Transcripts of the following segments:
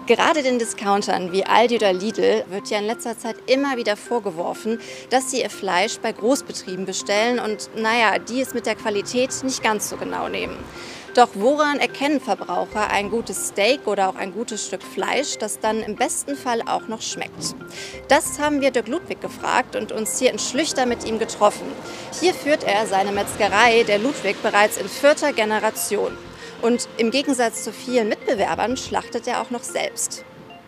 Gerade den Discountern wie Aldi oder Lidl wird ja in letzter Zeit immer wieder vorgeworfen, dass sie ihr Fleisch bei Großbetrieben bestellen und die es mit der Qualität nicht ganz so genau nehmen. Doch woran erkennen Verbraucher ein gutes Steak oder auch ein gutes Stück Fleisch, das dann im besten Fall auch noch schmeckt? Das haben wir Dirk Ludwig gefragt und uns hier in Schlüchter mit ihm getroffen. Hier führt er seine Metzgerei, der Ludwig, bereits in 4. Generation. Und im Gegensatz zu vielen Mitbewerbern schlachtet er auch noch selbst.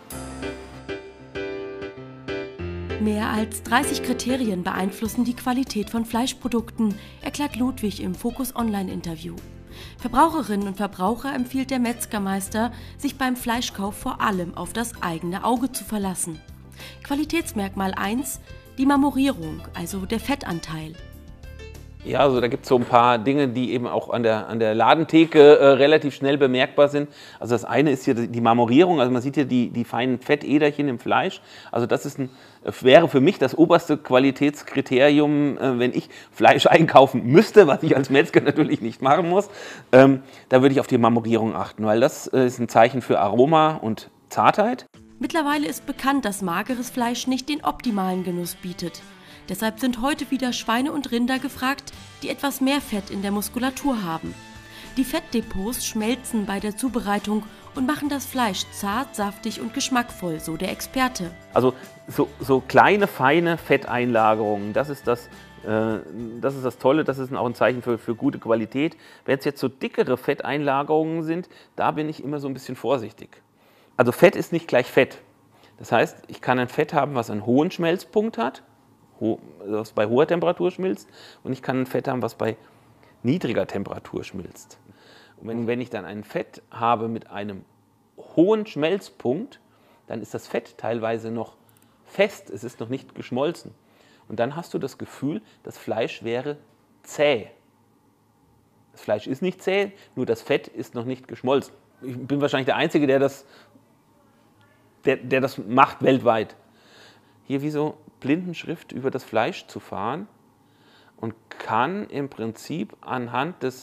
Mehr als 30 Kriterien beeinflussen die Qualität von Fleischprodukten, erklärt Ludwig im Focus Online-Interview. Verbraucherinnen und Verbraucher empfiehlt der Metzgermeister, sich beim Fleischkauf vor allem auf das eigene Auge zu verlassen. Qualitätsmerkmal 1: die Marmorierung, also der Fettanteil. Ja, also da gibt es so ein paar Dinge, die eben auch an der Ladentheke relativ schnell bemerkbar sind. Also das eine ist hier die Marmorierung, also man sieht hier die feinen Fettäderchen im Fleisch. Also das wäre für mich das oberste Qualitätskriterium, wenn ich Fleisch einkaufen müsste, was ich als Metzger natürlich nicht machen muss. Da würde ich auf die Marmorierung achten, weil das ist ein Zeichen für Aroma und Zartheit. Mittlerweile ist bekannt, dass mageres Fleisch nicht den optimalen Genuss bietet. Deshalb sind heute wieder Schweine und Rinder gefragt, die etwas mehr Fett in der Muskulatur haben. Die Fettdepots schmelzen bei der Zubereitung und machen das Fleisch zart, saftig und geschmackvoll, so der Experte. Also so kleine, feine Fetteinlagerungen, das ist das Tolle, das ist auch ein Zeichen für gute Qualität. Wenn es jetzt so dickere Fetteinlagerungen sind, da bin ich immer so ein bisschen vorsichtig. Also Fett ist nicht gleich Fett. Das heißt, ich kann ein Fett haben, was einen hohen Schmelzpunkt hat, was bei hoher Temperatur schmilzt, und ich kann ein Fett haben, was bei niedriger Temperatur schmilzt. Und wenn ich dann ein Fett habe mit einem hohen Schmelzpunkt, dann ist das Fett teilweise noch fest, es ist noch nicht geschmolzen. Und dann hast du das Gefühl, das Fleisch wäre zäh. Das Fleisch ist nicht zäh, nur das Fett ist noch nicht geschmolzen. Ich bin wahrscheinlich der Einzige, der das macht weltweit. Hier wie so Blindenschrift über das Fleisch zu fahren und kann im Prinzip anhand des,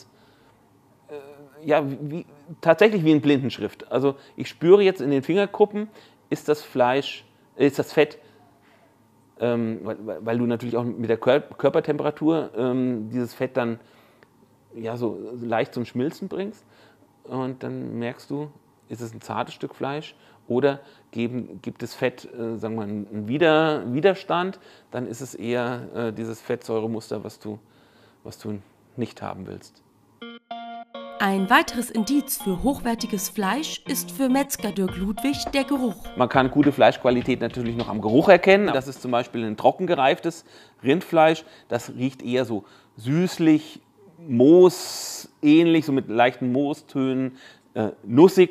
tatsächlich wie in Blindenschrift. Also ich spüre jetzt in den Fingerkuppen, ist das Fett, weil du natürlich auch mit der Körpertemperatur dieses Fett dann so leicht zum Schmilzen bringst, und dann merkst du, ist es ein zartes Stück Fleisch oder gibt es Fett, sagen wir mal, einen Widerstand, dann ist es eher dieses Fettsäuremuster, was du nicht haben willst. Ein weiteres Indiz für hochwertiges Fleisch ist für Metzger Dirk Ludwig der Geruch. Man kann gute Fleischqualität natürlich noch am Geruch erkennen. Das ist zum Beispiel ein trocken gereiftes Rindfleisch, das riecht eher so süßlich, moosähnlich, so mit leichten Moostönen, nussig.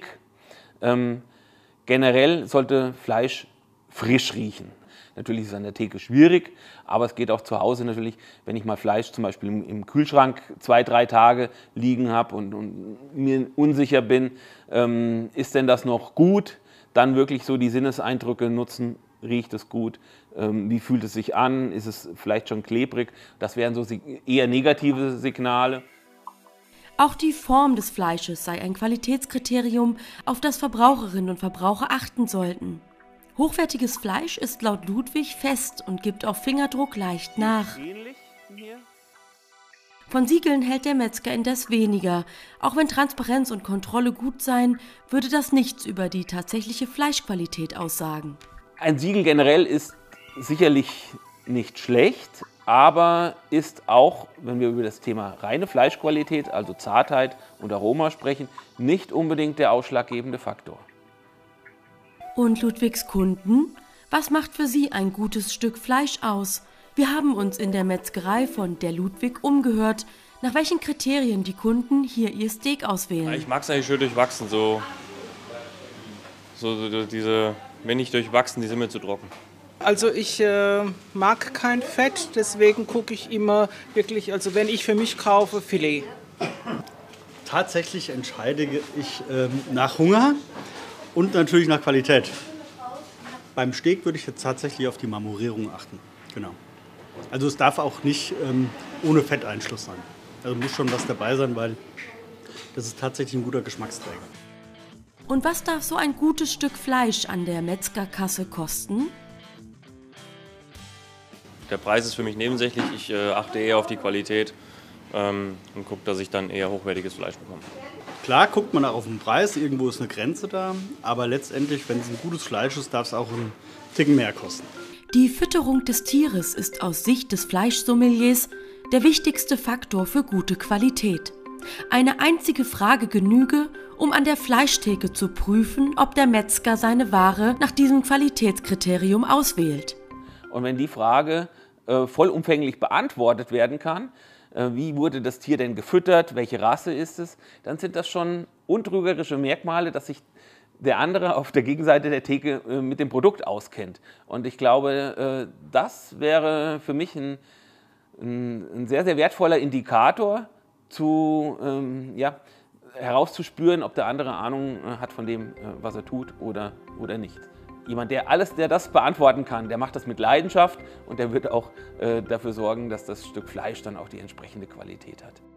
Generell sollte Fleisch frisch riechen. Natürlich ist es an der Theke schwierig, aber es geht auch zu Hause natürlich, wenn ich mal Fleisch zum Beispiel im Kühlschrank 2-3 Tage liegen habe und mir unsicher bin, ist denn das noch gut, dann wirklich so die Sinneseindrücke nutzen. Riecht es gut? Wie fühlt es sich an? Ist es vielleicht schon klebrig? Das wären so eher negative Signale. Auch die Form des Fleisches sei ein Qualitätskriterium, auf das Verbraucherinnen und Verbraucher achten sollten. Hochwertiges Fleisch ist laut Ludwig fest und gibt auf Fingerdruck leicht nach. Von Siegeln hält der Metzger indes weniger. Auch wenn Transparenz und Kontrolle gut seien, würde das nichts über die tatsächliche Fleischqualität aussagen. Ein Siegel generell ist sicherlich nicht schlecht, aber ist auch, wenn wir über das Thema reine Fleischqualität, also Zartheit und Aroma sprechen, nicht unbedingt der ausschlaggebende Faktor. Und Ludwigs Kunden? Was macht für sie ein gutes Stück Fleisch aus? Wir haben uns in der Metzgerei von der Ludwig umgehört, nach welchen Kriterien die Kunden hier ihr Steak auswählen. Ich mag es eigentlich schön durchwachsen, wenn nicht durchwachsen, die sind mir zu trocken. Also ich mag kein Fett, deswegen gucke ich immer wirklich, also wenn ich für mich kaufe, Filet. Tatsächlich entscheide ich nach Hunger und natürlich nach Qualität. Beim Steak würde ich jetzt tatsächlich auf die Marmorierung achten. Genau. Also es darf auch nicht ohne Fetteinschluss sein. Also muss schon was dabei sein, weil das ist tatsächlich ein guter Geschmacksträger. Und was darf so ein gutes Stück Fleisch an der Metzgerkasse kosten? Der Preis ist für mich nebensächlich. Ich achte eher auf die Qualität und gucke, dass ich dann eher hochwertiges Fleisch bekomme. Klar guckt man auch auf den Preis, irgendwo ist eine Grenze da, aber letztendlich, wenn es ein gutes Fleisch ist, darf es auch einen Ticken mehr kosten. Die Fütterung des Tieres ist aus Sicht des Fleischsommeliers der wichtigste Faktor für gute Qualität. Eine einzige Frage genüge, um an der Fleischtheke zu prüfen, ob der Metzger seine Ware nach diesem Qualitätskriterium auswählt. Und wenn die Frage vollumfänglich beantwortet werden kann, wie wurde das Tier denn gefüttert, welche Rasse ist es, dann sind das schon untrügerische Merkmale, dass sich der andere auf der Gegenseite der Theke mit dem Produkt auskennt. Und ich glaube, das wäre für mich ein sehr, sehr wertvoller Indikator, herauszuspüren, ob der andere Ahnung hat von dem, was er tut oder nicht. Jemand, der das beantworten kann, der macht das mit Leidenschaft und der wird auch dafür sorgen, dass das Stück Fleisch dann auch die entsprechende Qualität hat.